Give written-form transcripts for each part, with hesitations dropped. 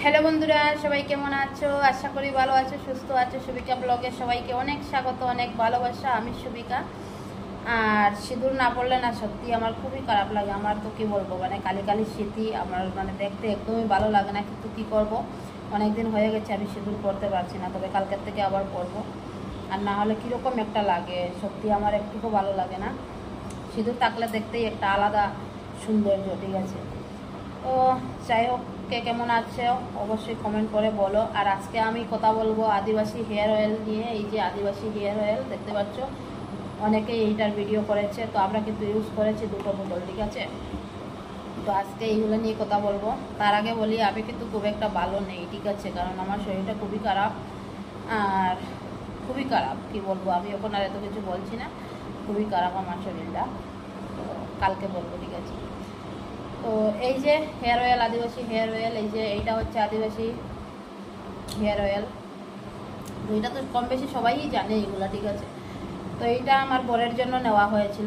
Hello বন্ধুরা, সবাই কেমন আছো? আশা করি ভালো আছো, সুস্থ আছো। সুবিকা ব্লগে সবাইকে অনেক স্বাগত, অনেক ভালোবাসা। আমি সুবিকা। আর সিঁদুর না পড়লে না সত্যি আমার খুবই খারাপ লাগে। আমার তো কি বলবো, মানে কালি কালি স্মৃতি আমার, মানে দেখতে একদমই ভালো লাগে না। কিন্তু কি করব, অনেক দিন হয়ে গেছে আমি সিঁদুর পড়তে পারছি না। তবে কালকের থেকে আবার পরবো। আর না হলে কীরকম একটা লাগে, সত্যি আমার একটুকু ভালো লাগে না। সিঁদুর থাকলে দেখতেই একটা আলাদা সৌন্দর্য, ঠিক আছে? তো যাই হোক, কে কেমন আছে অবশ্যই কমেন্ট করে বলো। আর আজকে আমি কথা বলবো আদিবাসী হেয়ার অয়েল নিয়ে। এই যে আদিবাসী হেয়ার অয়েল দেখতে পাচ্ছ, অনেকেই এইটার ভিডিও করেছে। তো আমরা কিন্তু ইউজ করেছি দুটো বোতল, ঠিক আছে? তো আজকে এইগুলো নিয়ে কথা বলবো। তার আগে বলি, আমি কিন্তু খুব একটা ভালো নেই, ঠিক আছে? কারণ আমার শরীরটা খুবই খারাপ, আর খুবই খারাপ কি বলবো, আমি এখন আর এত কিছু বলছি না। খুবই খারাপ আমার শরীরটা, তো কালকে বলবো, ঠিক আছে? তো এই যে hair oil, Adivasi hair oil, এই যে এইটা হচ্ছে আদিবাসী হেয়ার অয়েল। তো এটা তো কম বেশি সবাই জানে এইগুলা, ঠিক আছে? তো এইটা আমার বরের জন্য নেওয়া হয়েছিল।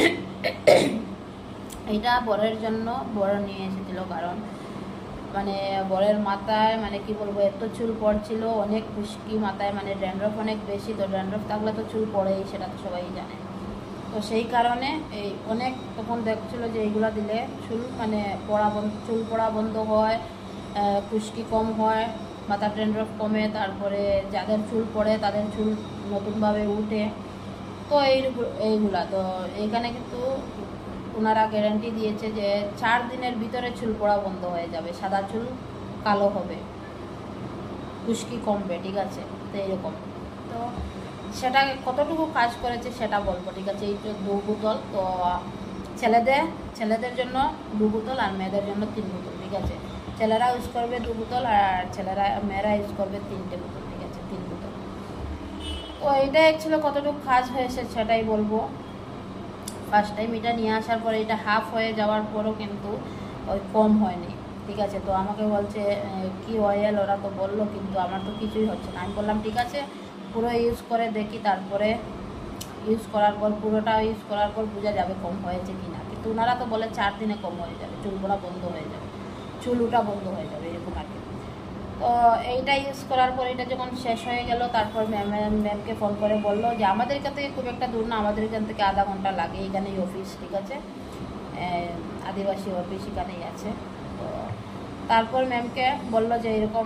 এইটা বরের জন্য বড় নিয়ে এসেছিল, কারণ মানে বরের মাথায় মানে কি বলবো, এত চুল পড়ছিল, অনেক খুশকি মাথায়, মানে ড্যান্ড্রফ অনেক বেশি। তো ড্যান্ড্রফ থাকলে তো চুল পড়েই, সেটা তো সবাই জানে। তো সেই কারণে এই অনেক তখন দেখছিল যে এইগুলা দিলে চুল মানে চুল পড়া বন্ধ হয়, খুশকি কম হয়, মাথার ড্যান্ড্রফ কমে, তারপরে যাদের চুল পড়ে তাদের চুল নতুনভাবে উঠে। তো এইগুলা তো এইখানে কিন্তু ওনারা গ্যারান্টি দিয়েছে যে 4 দিনের ভিতরে চুল পড়া বন্ধ হয়ে যাবে, সাদা চুল কালো হবে, খুশকি কমবে, ঠিক আছে? তো এইরকম। তো সেটা কতটুকু কাজ করেছে সেটা বলবো, ঠিক আছে? এই তো 2 বোতল। তো ছেলেদের জন্য 2 বোতল আর মেয়েদের জন্য 3 বোতল, ঠিক আছে? ছেলেরা ইউজ করবে 2 বোতল আর মেয়েরা ইউজ করবে 3টে বোতল, ঠিক আছে? 3 বোতল। তো এইটা অ্যাকচুয়ালি কতটুকু কাজ হয়েছে সেটাই বলবো। ফার্স্ট টাইম এটা নিয়ে আসার পরে এটা হাফ হয়ে যাওয়ার পরও কিন্তু ওই কম হয়নি, ঠিক আছে? তো আমাকে বলছে কি অয়েল, ওরা তো বললো, কিন্তু আমার তো কিছুই হচ্ছে না। আমি বললাম ঠিক আছে, পুরো ইউজ করে দেখি, তারপরে ইউজ করার পর পুরোটা ইউজ করার পর বোঝা যাবে কম হয়েছে কি না। কিন্তু ওনারা তো বলে 4 দিনে কম হয়ে যাবে, চুল পড়া বন্ধ হয়ে যাবে, চুল উঠা বন্ধ হয়ে যাবে, এরকম আর কি। তো এইটা ইউজ করার পর এটা যখন শেষ হয়ে গেল, তারপর ম্যামকে ফোন করে বললো যে আমাদের এখান থেকে খুব একটা দূর না, আমাদের এখান থেকে আধা ঘন্টা লাগে, এখানেই অফিস, ঠিক আছে? আদিবাসী অফিস এখানেই আছে। তো তারপর ম্যামকে বললো যে এরকম,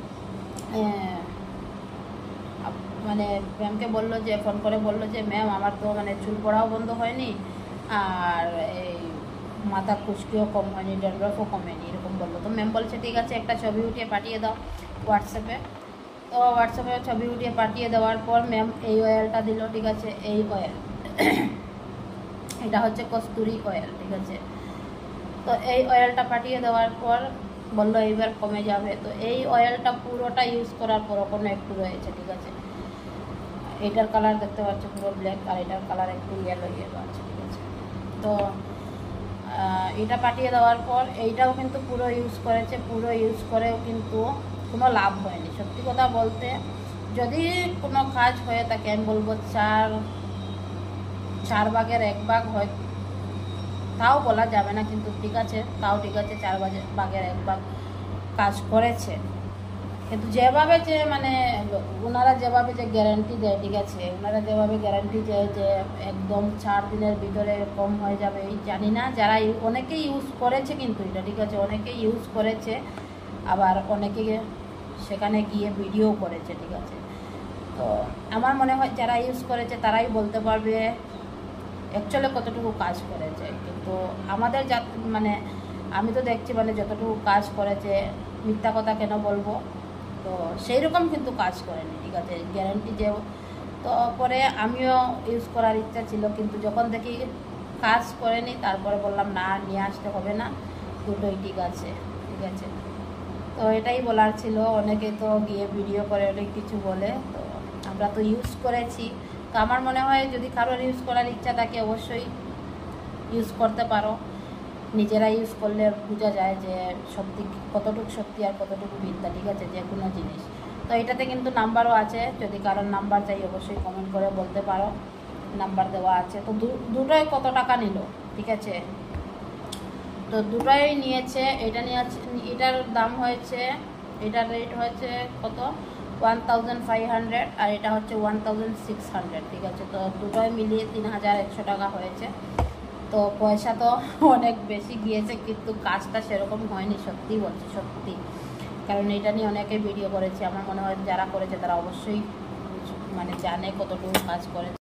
মানে ম্যামকে বললো যে, ফোন করে বললো যে ম্যাম আমার তো মানে চুল পড়াও বন্ধ হয়নি, আর এই মাথা খুশকিও কম হয়নি, ড্যান্ড্রফও কমেনি, এরকম বললো। তো ম্যাম বলছে ঠিক আছে, একটা ছবি উঠিয়ে পাঠিয়ে দাও হোয়াটসঅ্যাপে। তো হোয়াটসঅ্যাপে ছবি উঠিয়ে পাঠিয়ে দেওয়ার পর ম্যাম এই অয়েলটা দিল, ঠিক আছে? এই অয়েল এটা হচ্ছে কস্তুরি অয়েল, ঠিক আছে? তো এই অয়েলটা পাঠিয়ে দেওয়ার পর বললো এইবার কমে যাবে। তো এই অয়েলটা পুরোটা ইউজ করার পর কোনো একটু রয়েছে, ঠিক আছে? এটার কালার দেখতে পাচ্ছ পুরো ব্ল্যাক, আর এটার কালার একটু ইয়েলো ইয়েলো আছে, ঠিক আছে? তো এটা পাঠিয়ে দেওয়ার পর এইটাও কিন্তু পুরো ইউজ করেছে, পুরো ইউজ করেও কিন্তু কোনো লাভ হয়নি। সত্যি কথা বলতে, যদি কোনো কাজ হয়ে থাকে আমি বলবো 4 ভাগের 1 ভাগ হয়, তাও বলা যাবে না, কিন্তু ঠিক আছে, তাও ঠিক আছে, 4 ভাগের 1 ভাগ কাজ করেছে। কিন্তু যেভাবে যে মানে ওনারা যেভাবে যে গ্যারান্টি দেয়, ঠিক আছে? ওনারা যেভাবে গ্যারান্টি দেয় যে একদম 4 দিনের ভিতরে কম হয়ে যাবে, এই জানি না, যারা অনেকেই ইউজ করেছে কিন্তু এটা, ঠিক আছে? অনেকেই ইউজ করেছে, আবার অনেকে সেখানে গিয়ে ভিডিও করেছে, ঠিক আছে? তো আমার মনে হয় যারা ইউজ করেছে তারাই বলতে পারবে অ্যাকচুয়ালি কতটুকু কাজ করেছে। কিন্তু আমাদের মানে আমি তো দেখছি মানে যতটুকু কাজ করেছে, মিথ্যা কথা কেন বলবো? তো সেই রকম কিন্তু কাজ করেনি, ঠিক আছে? গ্যারান্টি যে, তো পরে আমিও ইউজ করার ইচ্ছা ছিল, কিন্তু যখন দেখি কাজ করেনি, তারপরে বললাম না, নিয়ে আসতে হবে না, দুটোই ঠিক আছে, ঠিক আছে? তো এটাই বলার ছিল। অনেকে তো গিয়ে ভিডিও করে অনেক কিছু বলে, তো আমরা তো ইউজ করেছি। তো আমার মনে হয় যদি কারোর ইউজ করার ইচ্ছা থাকে অবশ্যই ইউজ করতে পারো। নিজেরা ইউজ করলে বোঝা যায় যে সত্যি কতটুকু সত্যি আর কতটুকু মিথ্যা, ঠিক আছে? যে কোনো জিনিস। তো এটাতে কিন্তু নাম্বারও আছে, যদি কারোর নাম্বার চাই অবশ্যই কমেন্ট করে বলতে পারো, নাম্বার দেওয়া আছে। তো দুটোই কত টাকা নিল, ঠিক আছে? তো দুটোই নিয়েছে, এটার দাম হয়েছে এটার রেট হয়েছে কত 1500 আর এটা হচ্ছে 1600, ঠিক আছে। তো দুটোই মিলিয়ে 3100 টাকা হয়েছে। তো পয়সা তো অনেক বেশি গিয়েছে, কিন্তু কাজটা সেরকম হয়নি, সত্যি বলছি সত্যি। কারণ এটা নিয়ে অনেকে ভিডিও করেছে, আমার মনে হয় যারা করেছে তারা অবশ্যই মানে জানে কতটুকু কাজ করেছে।